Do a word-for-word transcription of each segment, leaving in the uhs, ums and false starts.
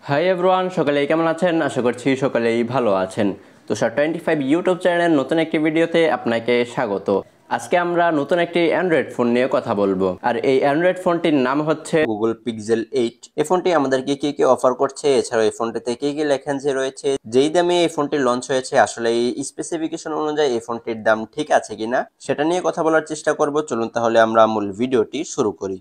Hi everyone, সকালে কেমন আছেন? আশা করছি সকালেই ভালো আছেন। তোশার টোয়েন্টি ফাইভ ইউটিউব চ্যানেলের নতুন একটি ভিডিওতে আপনাকে স্বাগত। আজকে আমরা নতুন একটি অ্যান্ড্রয়েড ফোন নিয়ে কথা বলবো, আর এই অ্যান্ড্রয়েড ফোনটির নাম হচ্ছে গুগল পিক্সেল এইট। এই ফোনটি আমাদেরকে কি কি অফার করছে, এছাড়াও এই ফোনটিতে কি কি লেখেন্সি রয়েছে, যেই দামে এই ফোনটি লঞ্চ হয়েছে আসলে এই স্পেসিফিকেশন অনুযায়ী এই ফোনটির দাম ঠিক আছে কিনা সেটা নিয়ে কথা বলার চেষ্টা করব। চলুন তাহলে আমরা মূল ভিডিওটি শুরু করি।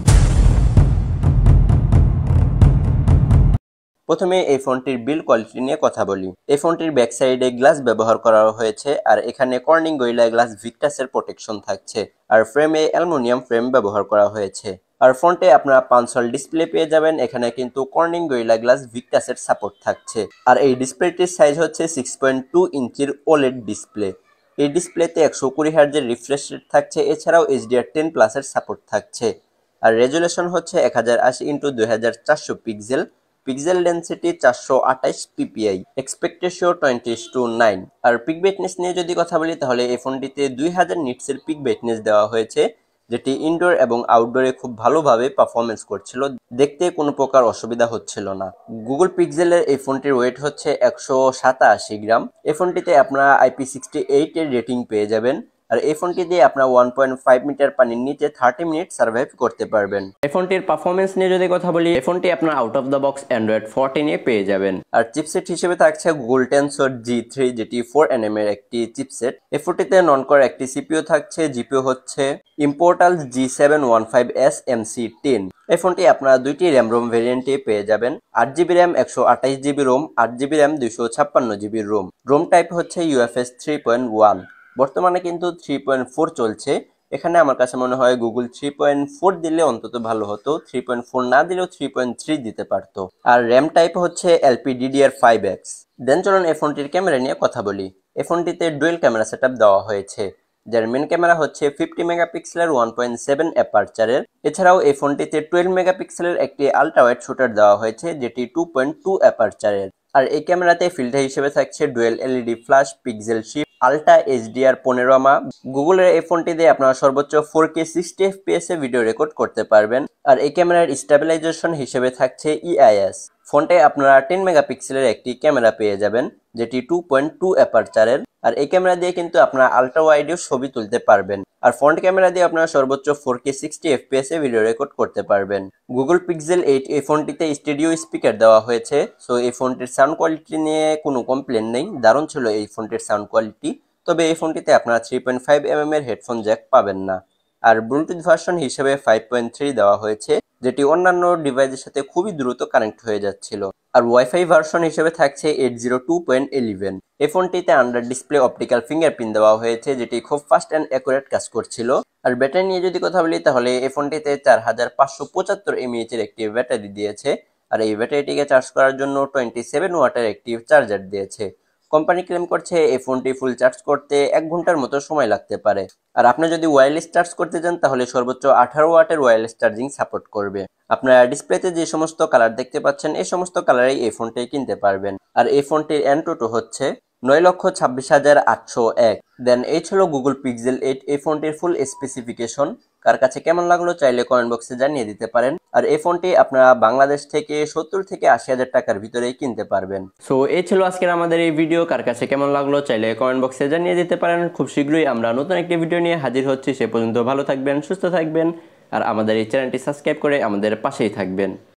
প্রথমে এই ফোনটির বিল্ড কোয়ালিটি নিয়ে কথা বলি। এই ফোনটির ব্যাক সাইডে গ্লাস ব্যবহার করা হয়েছে, আর এখানে কর্নিং গরিলা গ্লাস ভিক্টাসের প্রোটেকশন থাকছে, আর ফ্রেমে অ্যালুমিনিয়াম ফ্রেম ব্যবহার করা হয়েছে। আর ফোনটে আপনারা পাঁচশো ডিসপ্লে পেয়ে যাবেন, এখানে কিন্তু কর্নিং গরিলা গ্লাস ভিক্টাসের সাপোর্ট থাকছে। আর এই ডিসপ্লেটির সাইজ হচ্ছে সিক্স পয়েন্ট টু ইঞ্চির ওলেড ডিসপ্লে। এই ডিসপ্লেতে একশো কুড়ি হার্জের রিফ্রেশ রেট থাকছে, এছাড়াও এইচডিআর টেন প্লাসের সাপোর্ট থাকছে। আর রেজুলেশন হচ্ছে এক হাজার আশি ইন্টু দুই হাজার চারশো পিক্সেল, পিক্সেল ডেন্সিটি চারশো আঠাশ PPI, aspect ratio twenty two nine. আর পিক ব্রাইটনেস নিয়ে যদি কথা বলি তাহলে এই ফোনটিতে দুই হাজার নিটসের পিক ব্রাইটনেস দেওয়া হয়েছে, যেটি ইনডোর এবং আউটডোরে খুব ভালোভাবে পারফরমেন্স করছিল, দেখতে কোনো প্রকার অসুবিধা হচ্ছিল না। গুগল পিক্সেলের এই ফোনটির ওয়েট হচ্ছে একশো সাতাশি গ্রাম। এই ফোনটিতে আপনারা আইপি সিক্সটি এইট এর রেটিং পেয়ে যাবেন, আর এই ফোনটি দিয়ে আপনারা ওয়ান পয়েন্ট ফাইভ মিটার পানির নিচে থার্টি মিনিট সার্ভাইভ করতে পারবেন। এই ফোনটির পারফরমেন্স নিয়ে যদি কথা বলি, এই ফোনটি আপনার out of the box Android fourteen এ পেয়ে যাবেন। আর চিপসেট হিসেবে থাকছে গুগল টেনসর জি থ্রি, যেটি ফোর এন এম এর একটি চিপসেট। এই ফোনটিতে নন কোর একটি সিপিইউ থাকছে, জিপিইউ হচ্ছে Immortalis G seven one five S M C ten. এই ফোনটি আপনারা দুইটি র্যাম রোম ভেরিয়েন্টে পেয়ে যাবেন, আট জিবি র্যাম, একশো আঠাশ জিবি রোম, আট জিবি র্যাম, দুইশো ছাপ্পান্ন জিবি রোম। রোম টাইপ হচ্ছে ইউএফএস থ্রি পয়েন্ট ওয়ান। বর্তমানে কিন্তু থ্রি পয়েন্ট ফোর চলছে, এখানে আমার কাছে মনে হয় গুগল থ্রি পয়েন্ট ফোর দিলে অন্তত ভালো হতো, থ্রি পয়েন্ট ফোর না দিলেও থ্রি পয়েন্ট থ্রি দিতে পারতো। আর র্যাম টাইপ হচ্ছে LP DDR five X. Then চলুন এই ফোনটির ক্যামেরা নিয়ে কথা বলি। এই ফোনটিতে ডুয়েল ক্যামেরা সেটআপ দেওয়া হয়েছে, যার মেন ক্যামেরা হচ্ছে ফিফটি মেগাপিক্সেলের ওয়ান পয়েন্ট সেভেন অ্যাপারচারের। এছাড়াও এই ফোনটিতে টুয়েলভ মেগাপিক্সেলের একটি আলট্রা ওয়াইড শুটার দেওয়া হয়েছে, যেটি টু পয়েন্ট টু অ্যাপারচারের। আর এই ক্যামেরাতে ফিল্টার হিসেবে থাকছে dual LED flash, pixel shift, ultra HDR panorama. গুগলের এই ফোনটি দিয়ে আপনারা সর্বোচ্চ ফোর কে সিক্সটি এফপিএস এ ভিডিও রেকর্ড করতে পারবেন। আর এই ক্যামেরার স্টেবিলাইজেশন হিসেবে থাকছে ইআইএস। ফোনটে আপনারা টেন মেগাপিক্সেলের একটি ক্যামেরা পেয়ে যাবেন, যেটি টু পয়েন্ট টু অ্যাপারচারের। আর এই ক্যামেরা দিয়ে কিন্তু আপনারা আলট্রা ওয়াইডেও ছবি তুলতে পারবেন। আর ফ্রন্ট ক্যামেরা দিয়ে আপনারা সর্বোচ্চ ফোর কে সিক্সটি এফপিএস এ ভিডিও রেকর্ড করতে পারবেন। গুগল পিক্সেল এইট এই ফোনটিতে স্টুডিও স্পিকার দেওয়া হয়েছে, সো এই ফোনটির সাউন্ড কোয়ালিটি নিয়ে কোনো কমপ্লেন নেই, দারুণ ছিল এই ফোনটির সাউন্ড কোয়ালিটি। তবে এই ফোনটিতে আপনারা three point five M M এর হেডফোন জ্যাক পাবেন না। আর ব্লুটুথ ভার্সন হিসেবে ফাইভ পয়েন্ট থ্রি দেওয়া হয়েছে, যেটি অন্যান্য ডিভাইসের সাথে খুবই দ্রুত কানেক্ট হয়ে যাচ্ছিল। আর ওয়াইফাই ভার্সন হিসেবে থাকছে eight zero two point eleven. এই ফোনটিতে আন্ডার ডিসপ্লে অপটিক্যাল ফিঙ্গারপ্রিন্ট দেওয়া হয়েছে, যেটি খুব ফাস্ট অ্যান্ড অ্যাকুরেট কাজ করছিল। আর ব্যাটারি নিয়ে যদি কথা বলি তাহলে এই ফোনটিতে চার হাজার পাঁচশো পঁচাত্তর এমএএইচ এর একটি ব্যাটারি দিয়েছে, আর এই ব্যাটারিটিকে চার্জ করার জন্য টোয়েন্টি সেভেন ওয়াটের একটি চার্জার দিয়েছে। কোম্পানি ক্লেম করছে এই ফোনটি ফুল চার্জ করতে এক ঘন্টার মতো সময় লাগতে পারে। আর আপনি যদি ওয়্যারলেস চার্জ করতে চান তাহলে সর্বোচ্চ আঠারো ওয়াটের ওয়্যারলেস চার্জিং সাপোর্ট করবে। আপনারা ডিসপ্লেতে যে সমস্ত কালার দেখতে পাচ্ছেন এই সমস্ত কালারেই এই ফোনটি কিনতে পারবেন। আর এই ফোনটির অ্যান্টোটো হচ্ছে নয় লক্ষ ছাব্বিশ হাজার আটশো এক। দেন এই ছিল গুগল পিক্সেল এইট এই ফোনটির ফুল স্পেসিফিকেশন। কার কাছে কেমন লাগলো চাইলে কমেন্ট বক্সে জানিয়ে দিতে পারেন। আর এই ফোনটি আপনারা বাংলাদেশ থেকে সত্তর থেকে আশি হাজার টাকার ভিতরেই কিনতে পারবেন। সো এই ছিল আজকের আমাদের এই ভিডিও। কার কাছে কেমন লাগলো চাইলে কমেন্ট বক্সে জানিয়ে দিতে পারেন। খুব শীঘ্রই আমরা নতুন একটি ভিডিও নিয়ে হাজির হচ্ছি, সে পর্যন্ত ভালো থাকবেন, সুস্থ থাকবেন, আর আমাদের এই চ্যানেলটি সাবস্ক্রাইব করে আমাদের পাশেই থাকবেন।